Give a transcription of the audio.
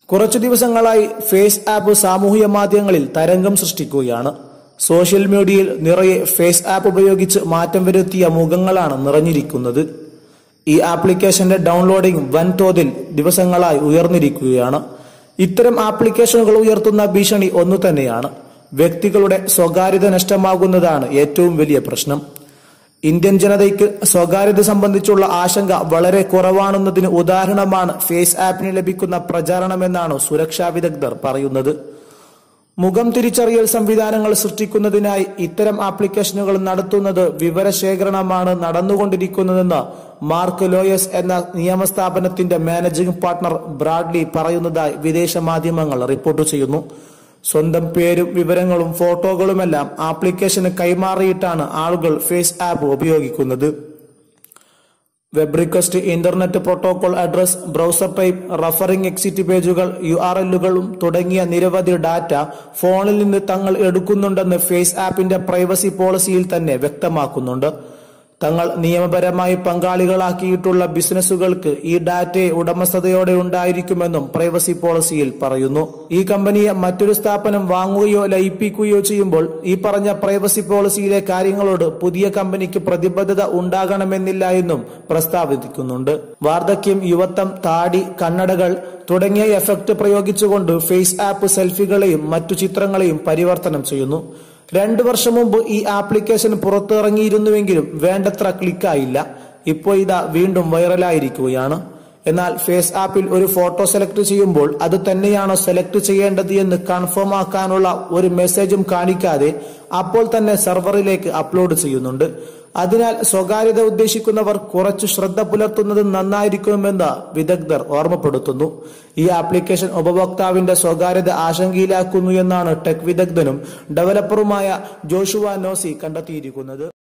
കുറച്ചു ദിവസങ്ങളായി face app സാമൂഹിക മാധ്യമങ്ങളിൽ തരംഗം സൃഷ്ടിക്കുകയാണ്. സോഷ്യൽ മീഡിയയിൽ നിറയെ ഫേസ് ആപ്പ് ഉപയോഗിച്ച് മാറ്റം വരുത്തിയ മുഖങ്ങളാണ് നിറഞ്ഞിരിക്കുന്നത്. ഈ ആപ്ലിക്കേഷന്റെ ഡൗൺലോഡിംഗ് വൻതോതിൽ ദിവസങ്ങളായി ഉയർന്നിരിക്കുകയാണ്. ഇത്തരം ആപ്ലിക്കേഷനുകൾ ഉയർത്തുന്ന ഭീഷണി ഒന്നു തന്നെയാണ്. വ്യക്തികളുടെ സ്വകാര്യത നഷ്ടമാകുന്നതാണ് ഏറ്റവും വലിയ പ്രശ്നം. ഇന്ത്യൻ ജനതയ്ക്ക് സ്വകാര്യത സംബന്ധിച്ചുള്ള ആശങ്ക വളരെ കുറവാണെന്നതിന് ഉദാഹരണമാണ് ഫേസ് ആപ്പിന് ലഭിക്കുന്ന പ്രചാരണമെന്നാണ് സുരക്ഷാ വിദഗ്ധർ പറയുന്നത്. മുഖം തിരിച്ചറിയൽ സംവിധാനങ്ങൾ സൃഷ്ടിക്കുന്നതിനായി ഇത്തരം ആപ്ലിക്കേഷനുകൾ നടത്തുന്നത് വിവരശേഖരണമാണ് നടന്നുകൊണ്ടിരിക്കുന്നതെന്ന് മാർക്ക് ലോയസ് എന്ന നിയമസ്ഥാപനത്തിന്റെ മാനേജിംഗ് പാർട്ണർ ബ്രാഡ്ലി പറയുന്നതായി വിദേശ മാധ്യമങ്ങൾ റിപ്പോർട്ട് ചെയ്യുന്നു. സ്വന്തം പേരും വിവരങ്ങളും ഫോട്ടോകളുമെല്ലാം ആപ്ലിക്കേഷന് കൈമാറിയിട്ടാണ് ആളുകൾ ഫേസ് ആപ്പ് ഉപയോഗിക്കുന്നത്. Web request, internet protocol address, browser type, referring exit പേജുകൾ, URLകളും തുടങ്ങിയ നിരവധി ഡാറ്റ ഫോണിൽ നിന്ന് തങ്ങൾ എടുക്കുന്നുണ്ടെന്ന് ഫേസ് ആപ്പിന്റെ പ്രൈവസി പോളിസിയിൽ തന്നെ വ്യക്തമാക്കുന്നുണ്ട്. തങ്ങൾ നിയമപരമായി പങ്കാളികളാക്കിയിട്ടുള്ള ബിസിനസ്സുകൾക്ക് ഈ ഡാറ്റയെ ഉടമസ്ഥതയോടെ ഉണ്ടായിരിക്കുമെന്നും പ്രൈവസി പോളിസിയിൽ പറയുന്നു. ഈ കമ്പനിയെ മറ്റൊരു സ്ഥാപനം വാങ്ങുകയോ ലയിപ്പിക്കുകയോ ചെയ്യുമ്പോൾ ഈ പറഞ്ഞ പ്രൈവസി പോളിസിയിലെ കാര്യങ്ങളോട് പുതിയ കമ്പനിക്ക് പ്രതിബദ്ധത ഉണ്ടാകണമെന്നില്ല എന്നും പ്രസ്താവിക്കുന്നുണ്ട്. വാർദ്ധക്യം, യുവത്വം, താടി, കണ്ണടകൾ തുടങ്ങിയ എഫക്ട് പ്രയോഗിച്ചുകൊണ്ട് ഫേസ് ആപ്പ് സെൽഫികളെയും മറ്റു ചിത്രങ്ങളെയും പരിവർത്തനം ചെയ്യുന്നു. 2 വർഷം മുമ്പ് ഈ ആപ്ലിക്കേഷൻ പുറത്തിറങ്ങിയിരുന്നുവെങ്കിലും വേണ്ടത്ര ക്ലിക്കായില്ല. ഇപ്പോൾ ഇതാ വീണ്ടും വൈറലായിരിക്കുകയാണ്. എന്നാൽ ഫേസ് ആപ്പിൽ ഒരു ഫോട്ടോ സെലക്ട് ചെയ്യുമ്പോൾ അത് തന്നെയാണോ സെലക്ട് ചെയ്യേണ്ടത് എന്ന് കൺഫേം ആക്കാനുള്ള ഒരു മെസ്സേജും കാണിക്കാതെ അപ്പോൾ തന്നെ സെർവറിലേക്ക് അപ്ലോഡ് ചെയ്യുന്നുണ്ട്. അതിനാൽ സ്വകാര്യത ഉദ്ദേശിക്കുന്നവർ കുറച്ചു ശ്രദ്ധ പുലർത്തുന്നത് നന്നായിരിക്കുമെന്ന് വിദഗ്ധർ ഓർമ്മപ്പെടുത്തുന്നു. ഈ ആപ്ലിക്കേഷൻ ഉപഭോക്താവിന്റെ സ്വകാര്യത ആശങ്കയിലാക്കുന്നു എന്നാണ് ടെക് വിദഗ്ധനും ഡെവലപ്പറുമായ ജോഷുവ നോസി കണ്ടെത്തിയിരിക്കുന്നത്.